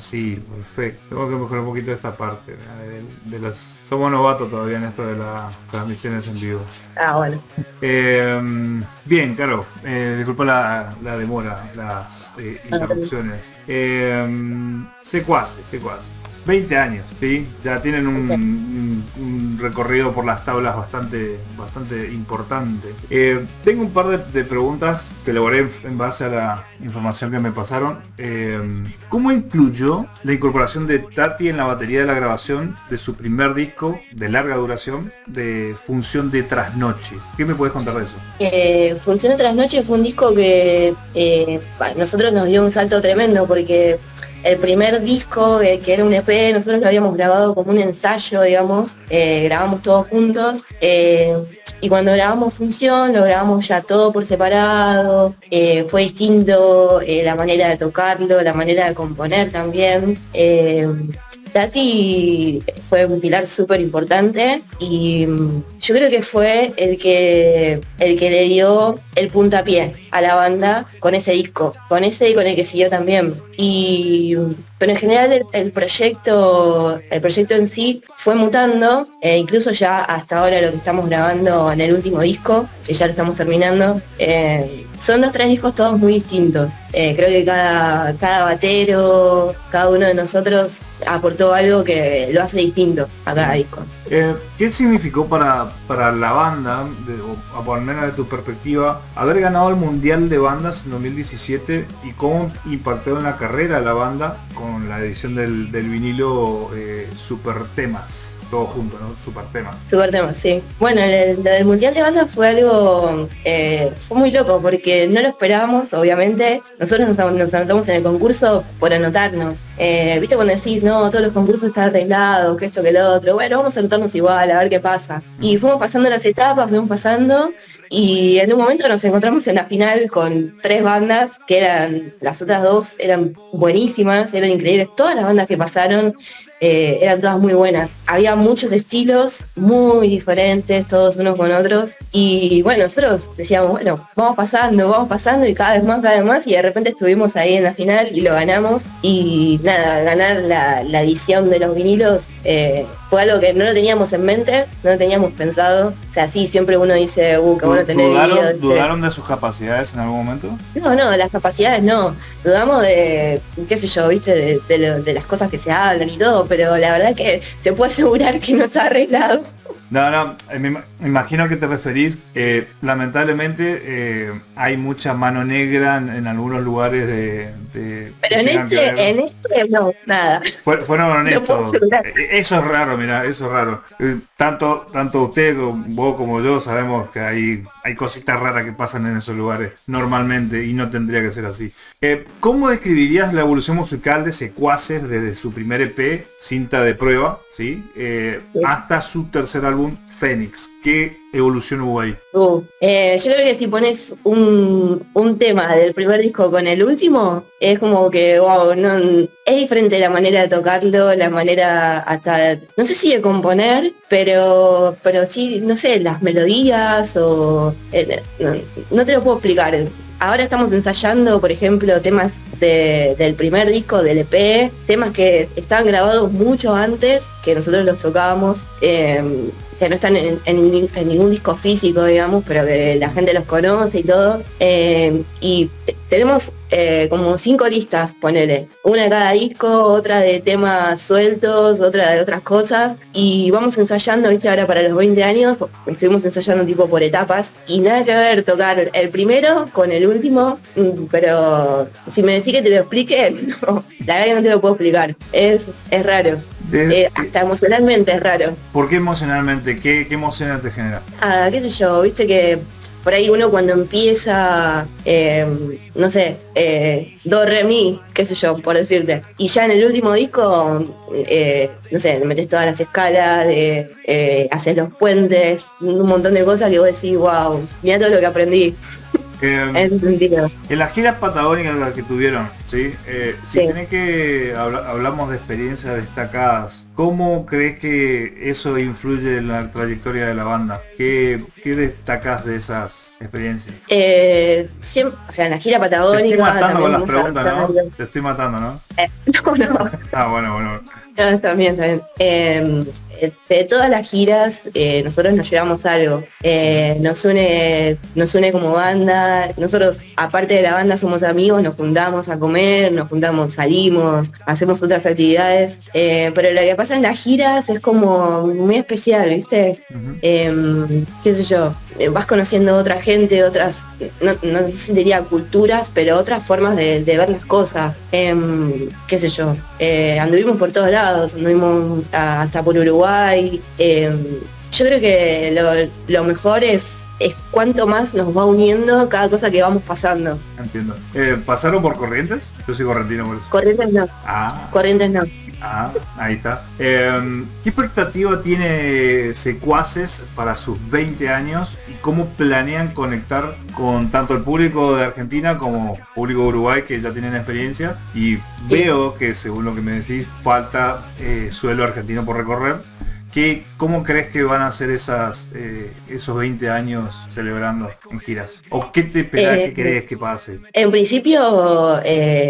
Sí, perfecto. Tengo que mejorar un poquito esta parte, somos novatos todavía en esto de las transmisiones en vivo. Ah, bueno. Bien, claro. Disculpa la demora, las interrupciones. Secuaces. 20 años, ¿sí? Ya tienen un recorrido por las tablas bastante importante. Tengo un par de preguntas que elaboré en base a la información que me pasaron. ¿Cómo influyó la incorporación de Tati en la batería de la grabación de su primer disco de larga duración, de Función de Trasnoche? ¿Qué me puedes contar de eso? Función de Trasnoche fue un disco que nosotros nos dio un salto tremendo porque el primer disco, que era un EP, nosotros lo habíamos grabado como un ensayo, digamos, grabamos todos juntos, y cuando grabamos Función, lo grabamos ya todo por separado, fue distinto la manera de tocarlo, la manera de componer también. Tati fue un pilar súper importante y yo creo que fue el que le dio el puntapié a la banda con ese disco, con ese y con el que siguió también. Pero en general el proyecto en sí fue mutando, incluso ya hasta ahora lo que estamos grabando en el último disco, que ya lo estamos terminando, son los 3 discos todos muy distintos. Creo que cada batero, cada uno de nosotros aportó algo que lo hace distinto a cada disco. ¿Qué significó para la banda, o por lo menos de tu perspectiva, haber ganado el Mundial de Bandas en 2017 y cómo impactó en la carrera de la banda con la edición del vinilo Super Temas? Todo junto, ¿no? Super tema, sí. Bueno, lo del Mundial de Bandas fue algo, fue muy loco porque no lo esperábamos, obviamente. Nosotros nos anotamos en el concurso por anotarnos. ¿Viste cuando decís, no, todos los concursos están arreglados, que esto, que lo otro? Bueno, vamos a anotarnos igual, a ver qué pasa. Y fuimos pasando las etapas, y en un momento nos encontramos en la final con 3 bandas, que las otras 2 eran buenísimas, eran increíbles. Todas las bandas que pasaron eran todas muy buenas. Había muchos estilos muy diferentes, todos unos con otros. Y bueno, nosotros decíamos, bueno, vamos pasando y cada vez más. Y de repente estuvimos ahí en la final y lo ganamos. Y nada, ganar la edición de los vinilos fue algo que no lo teníamos en mente, no lo teníamos pensado. O sea, sí, siempre uno dice, qué bueno tener vinilos. ¿Dudaron de sus capacidades en algún momento? No, las capacidades no. Dudamos de, qué sé yo, viste, de las cosas que se hablan y todo, pero la verdad que te puedo asegurar que no está arreglado. No, me imagino que te referís, lamentablemente hay mucha mano negra en algunos lugares pero en este no, nada. Fueron honestos. Eso es raro, mira, eso es raro. Tanto usted, vos como yo sabemos que hay cositas raras que pasan en esos lugares normalmente y no tendría que ser así. ¿Cómo describirías la evolución musical de Secuaces desde su primer EP, Cinta de Prueba, ¿sí? Hasta su tercer álbum, Fénix? ¿Qué evolución hubo ahí? Yo creo que si pones un tema del primer disco con el último, es como que, no, es diferente la manera de tocarlo, la manera hasta, no sé si de componer, pero sí, no sé, las melodías o... no te lo puedo explicar. Ahora estamos ensayando, por ejemplo, temas del primer disco, del EP, temas que estaban grabados mucho antes, que nosotros los tocábamos, que no están en ningún disco físico, digamos, pero que la gente los conoce y todo. Y tenemos como 5 listas, ponele. Una de cada disco, otra de temas sueltos, otra de otras cosas. Y vamos ensayando, viste, ahora para los 20 años, estuvimos ensayando tipo por etapas. Y nada que ver tocar el primero con el último, pero si me decís que te lo explique, no, la verdad que no te lo puedo explicar. Es raro. Hasta emocionalmente es raro. ¿Por qué emocionalmente? ¿Qué emociones te genera? Qué sé yo, viste que por ahí uno cuando empieza, no sé, do, re, mi, qué sé yo, por decirte. Y ya en el último disco, no sé, le metes todas las escalas, haces los puentes, un montón de cosas que vos decís, wow, mirá todo lo que aprendí. Eh, En ese sentido. en las giras patagónicas las que tuvieron, ¿sí? Si Sí. tenés que hablamos de experiencias destacadas, ¿cómo crees que eso influye en la trayectoria de la banda? ¿Qué destacás de esas experiencias? O sea, en la gira Te estoy patagónica matando con también las vamos a preguntas, ¿no? estar- Te estoy matando, ¿no? No, no. Ah, bueno. No, también, también. De todas las giras, nosotros nos llevamos algo. Nos une como banda. Nosotros, aparte de la banda, somos amigos, nos juntamos a comer, nos juntamos, salimos, hacemos otras actividades. Pero lo que pasa en las giras es como muy especial, ¿viste? Ujú. Qué sé yo, vas conociendo otra gente, otras, no sé si diría culturas, pero otras formas de ver las cosas. Qué sé yo, anduvimos por todos lados, anduvimos hasta por Uruguay. Yo creo que lo mejor es cuánto más nos va uniendo cada cosa que vamos pasando. Entiendo. ¿Pasaron por Corrientes? Yo soy correntino por eso. Corrientes no, Ah, Corrientes no. ahí está. ¿Qué expectativa tiene Secuaces para sus 20 años y cómo planean conectar con tanto el público de Argentina como público de Uruguay que ya tienen experiencia? Y veo que, según lo que me decís, falta suelo argentino por recorrer. ¿Cómo crees que van a ser esos 20 años celebrando en giras? ¿O qué te esperás, qué crees que pase? En principio,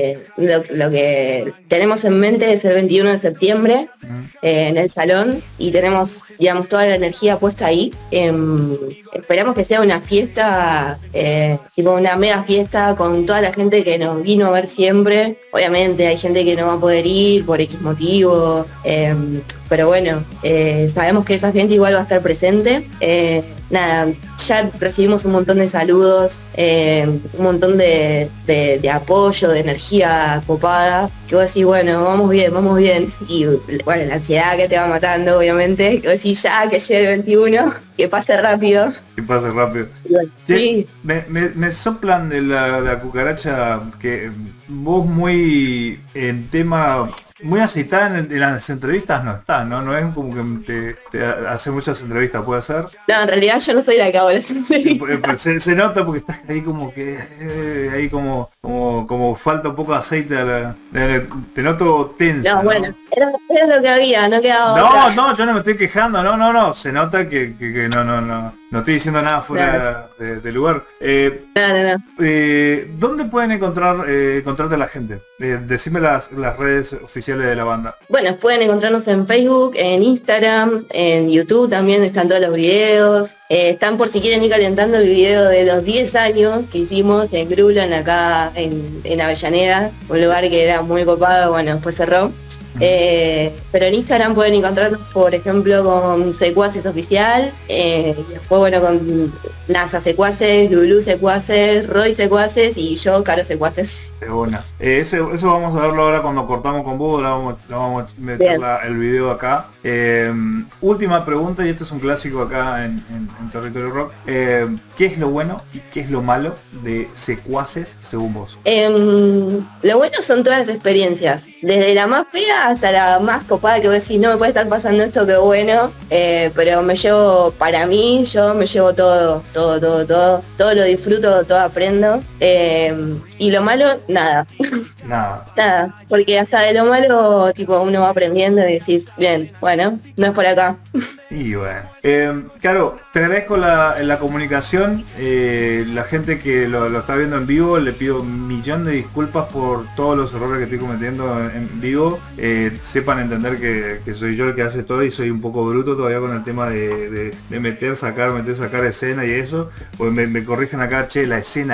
lo que tenemos en mente es el 21 de septiembre en el salón y tenemos, digamos, toda la energía puesta ahí. Esperamos que sea una fiesta, tipo una mega fiesta con toda la gente que nos vino a ver siempre. Obviamente hay gente que no va a poder ir por X motivo, pero bueno, sabemos que esa gente igual va a estar presente. Nada, ya recibimos un montón de saludos, un montón de apoyo, de energía copada, que vos decís, bueno, vamos bien. Y bueno, la ansiedad que te va matando, obviamente, que vos decís, ya, que llegue el 21, que pase rápido. Que pase rápido. Y bueno, Che, sí. me soplan de la cucaracha que vos muy en tema, muy aceitada en las entrevistas no estás, ¿no? No es como que te hace muchas entrevistas, ¿puede ser? No, en realidad yo no soy la que hago las entrevistas. Se nota porque estás ahí como que ahí como falta un poco de aceite te noto tensa. No, bueno, era lo que había, no quedaba otra. No, yo no me estoy quejando, no, se nota que no estoy diciendo nada fuera de lugar. No. ¿Dónde pueden encontrarte a la gente? Decime las redes oficiales de la banda. Bueno, pueden encontrarnos en Facebook, en Instagram, en YouTube también están todos los videos. Están por si quieren ir calentando el video de los 10 años que hicimos en Grulon acá en Avellaneda, un lugar que era muy copado, bueno, después cerró. Pero en Instagram pueden encontrarnos, por ejemplo, con Secuaces Oficial, y después, bueno, con NASA Secuaces, Lulú Secuaces, Roy Secuaces y yo, Caro Secuaces. De una. Eso vamos a verlo ahora cuando cortamos con vos, le vamos a meter el video acá. Última pregunta, y este es un clásico acá en Territorio Rock. ¿Qué es lo bueno y qué es lo malo de Secuaces según vos? Lo bueno son todas las experiencias, desde la más fea hasta la más copada que vos decís, no me puede estar pasando esto, qué bueno, pero me llevo, para mí, yo me llevo todo lo disfruto, todo aprendo, y lo malo, nada. Nada, porque hasta de lo malo, tipo, uno va aprendiendo y decís, bien, bueno, no es por acá. Y bueno, claro, te agradezco la comunicación, la gente que lo está viendo en vivo, le pido un millón de disculpas por todos los errores que estoy cometiendo en vivo. Sepan entender que soy yo el que hace todo y soy un poco bruto todavía con el tema de meter, sacar escena y eso, pues me corrigen acá, che, la escena,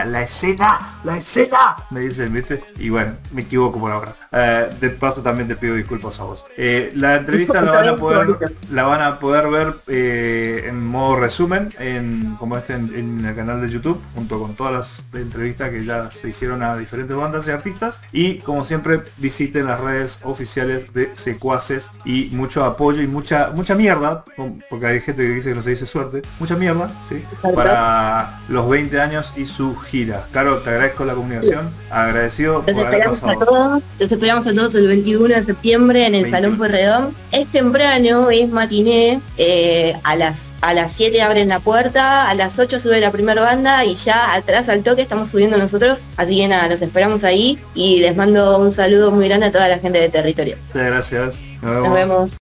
me dicen, ¿viste? Y bueno, me equivoco por ahora. De paso también te pido disculpas a vos. La entrevista la van a poder ver en modo resumen en el canal de YouTube, junto con todas las entrevistas que ya se hicieron a diferentes bandas y artistas. Y como siempre, visiten las redes oficiales de Secuaces y mucho apoyo y mucha mierda, porque hay gente que dice que no se dice suerte, mucha mierda, ¿sí? Para los 20 años y su gira. Caro, te agradezco la comunicación, agradecido Los por haber esperamos a pasado. todos, los esperamos a todos el 21 de septiembre en el 21. Salón Pueyrredón. Es temprano, es matiné, a las 7 abren la puerta, a las 8 sube la primera banda y ya atrás al toque estamos subiendo nosotros. Así que nada, los esperamos ahí y les mando un saludo muy grande a toda la gente de Territorio. Muchas gracias. Nos vemos.